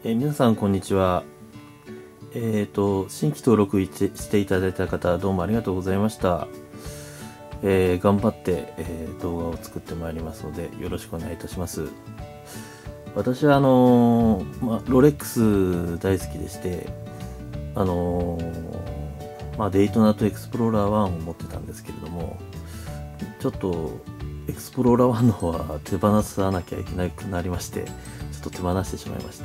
皆さんこんにちは。新規登録していただいた方、どうもありがとうございました。頑張って、動画を作ってまいりますので、よろしくお願いいたします。私はロレックス大好きでして、デイトナーとエクスプローラー1を持ってたんですけれども、ちょっとエクスプローラー1の方は手放さなきゃいけなくなりまして、ちょっと手放してしまいまして、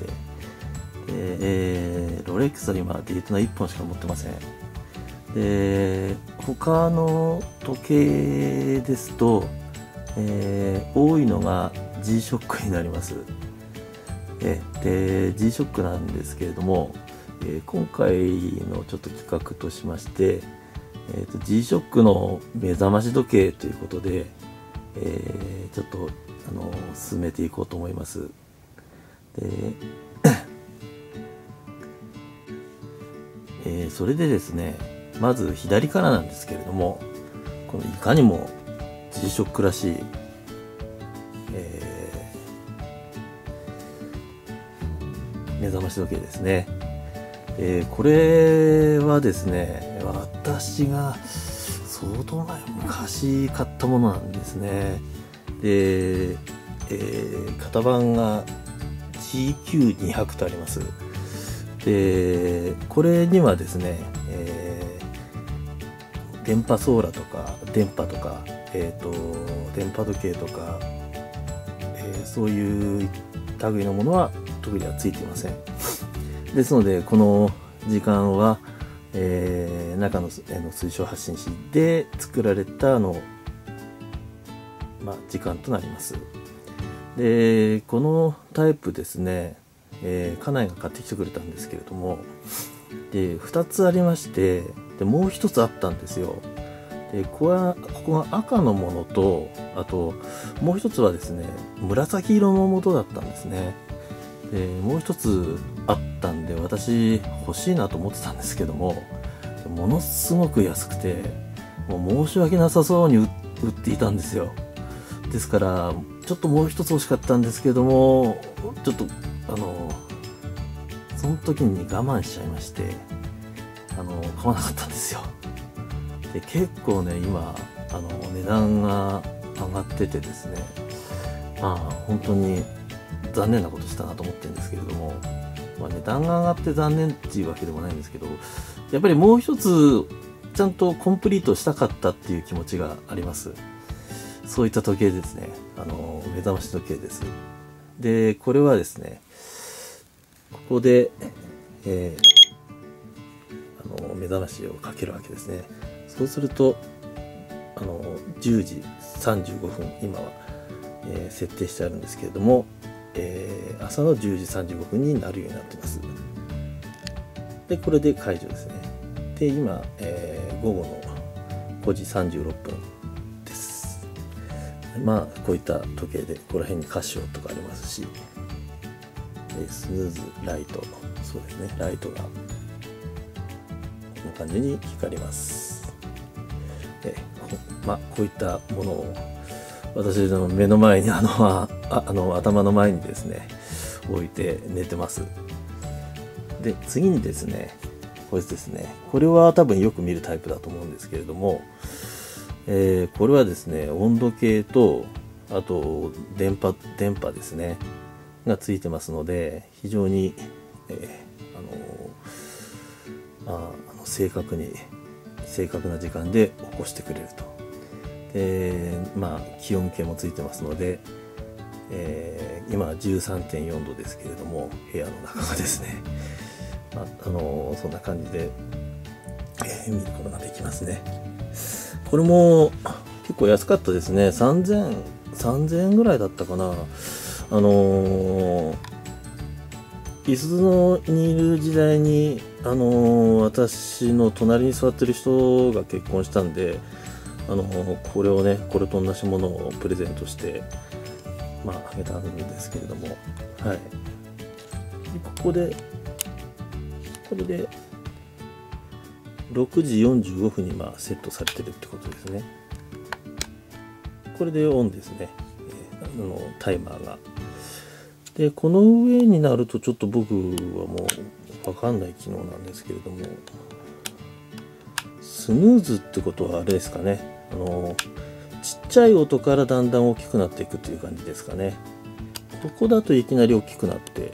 ロレックスは今デイトナ1本しか持ってません。で、他の時計ですと、多いのが G-SHOCK になります。で G-SHOCK なんですけれども、今回のちょっと企画としまして、G-SHOCK の目覚まし時計ということで、ちょっと進めていこうと思います。でそれでですね、まず左からなんですけれども、このいかにも G-SHOCK らしい、目覚まし時計ですね。これはですね、私が相当昔買ったものなんですね。で、型番が GQ200 とあります。で、これにはですね、電波ソーラとか電波とか、電波時計とか、そういう類のものは特にはついていません。ですので、この時間は、中の推奨発信紙で作られた時間となります。で、このタイプですね、家内が買ってきてくれたんですけれども、で2つありまして、でもう1つあったんですよ。でここが赤のものと、あともう1つはですね、紫色のものだったんですね。でもう1つあったんで、私欲しいなと思ってたんですけども、ものすごく安くて、もう申し訳なさそうに売っていたんですよ。ですからちょっともう1つ欲しかったんですけども、ちょっとその時に我慢しちゃいまして、買わなかったんですよ。で結構ね、今値段が上がっててですね、本当に残念なことしたなと思ってるんですけれども、値段が上がって残念っていうわけでもないんですけど、やっぱりもう一つちゃんとコンプリートしたかったっていう気持ちがあります。そういった時計ですね。目覚まし時計です。でこれはですね、ここで、目覚ましをかけるわけですね。そうすると10時35分、今は、設定してあるんですけれども、朝の10時35分になるようになっています。でこれで解除ですね。で今、午後の5時36分です。こういった時計で、ここら辺にカシオとかありますし、スヌーズライト、そうですね、ライトがこんな感じに光ります。こういったものを私の目の前に頭の前にですね置いて寝てます。で次にですね、これですね、これは多分よく見るタイプだと思うんですけれども、これはですね、温度計と、あと電波ですねがついてますので、非常に、正確な時間で起こしてくれると。で気温計もついてますので、今 13.4 度ですけれども、部屋の中がですね、そんな感じで、見ることができますね。これも結構安かったですね。3000円ぐらいだったかな。椅子にいる時代に、私の隣に座ってる人が結婚したんで、これと同じものをプレゼントしてあげたんですけれども、はい。でこれで6時45分にセットされてるってことですね。これでオンですね、タイマーが。 でこの上になるとちょっと僕はもう分かんない機能なんですけれども、スヌーズってことはあれですかね、ちっちゃい音からだんだん大きくなっていくという感じですかね。ここだといきなり大きくなって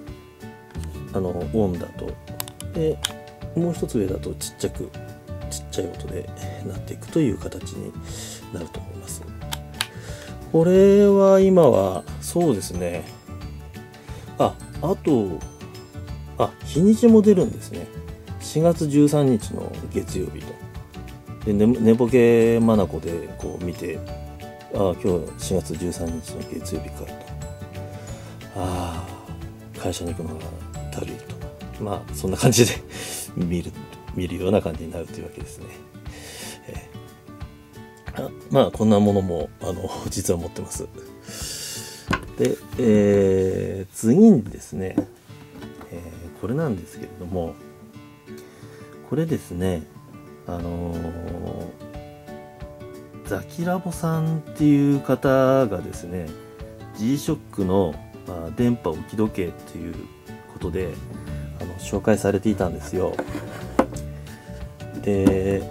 オンだと、でもう一つ上だとちっちゃい音でなっていくという形になると思います。これは今はそうですね、あと日にちも出るんですね。4月13日の月曜日と。で寝ぼけまなこでこう見て、今日4月13日の月曜日かと。会社に行くのがだるいと。まあそんな感じで見るような感じになるというわけですね。まあこんなものも実は持ってます。で、次にですね、これなんですけれども、これですね、ザキラボさんっていう方がですね、 G-SHOCK の、電波置き時計っていうことで紹介されていたんですよ。で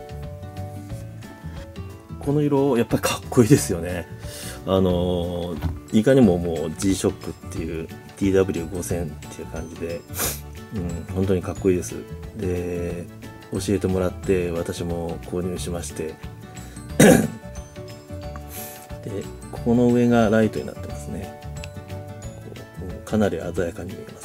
この色やっぱりかっこいいですよね。いかにももう G-SHOCK っていう TW5000 っていう感じで、本当にかっこいいです。で教えてもらって私も購入しましてでここの上がライトになってますね。かなり鮮やかに見えます。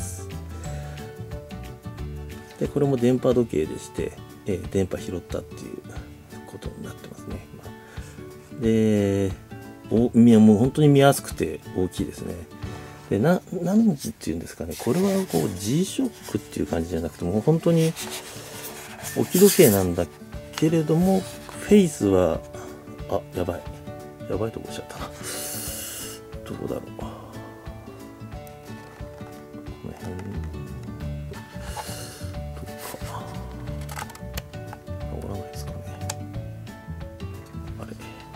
でこれも電波時計でして、電波拾ったっていうことになってますね。でもう本当に見やすくて大きいですね。で何時っていうんですかね、これはこう G-SHOCK っていう感じじゃなくてもう本当に置き時計なんだけれども、フェイスはやばいとこしちゃったな。どこだろう、この辺どっか治らないですかね。あれ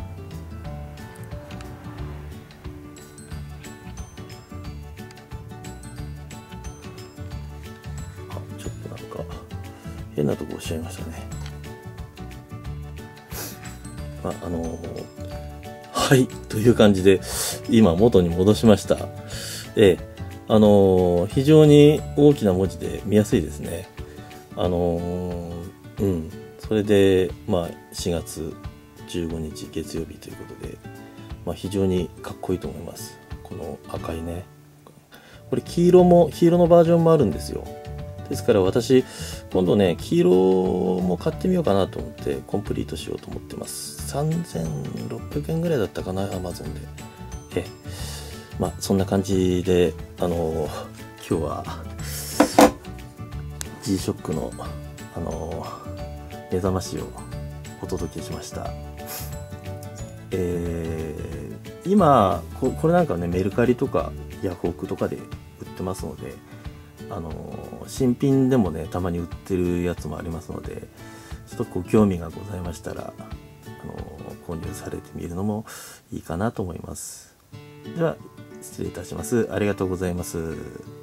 ちょっとなんか変なとこ押しちゃいましたね。はいという感じで今元に戻しました。非常に大きな文字で見やすいですね。それで4月15日月曜日ということで、非常にかっこいいと思います。この赤いね、これ黄色のバージョンもあるんですよ。ですから私今度ね黄色も買ってみようかなと思ってコンプリートしようと思ってます。3600円ぐらいだったかな、 Amazon で。そんな感じで今日は G-SHOCK の目覚ましをお届けしました。今これなんかねメルカリとかヤフオクとかで売ってますので、新品でもねたまに売ってるやつもありますので、ちょっとご興味がございましたら購入されてみるのもいいかなと思います。では失礼いたします。ありがとうございます。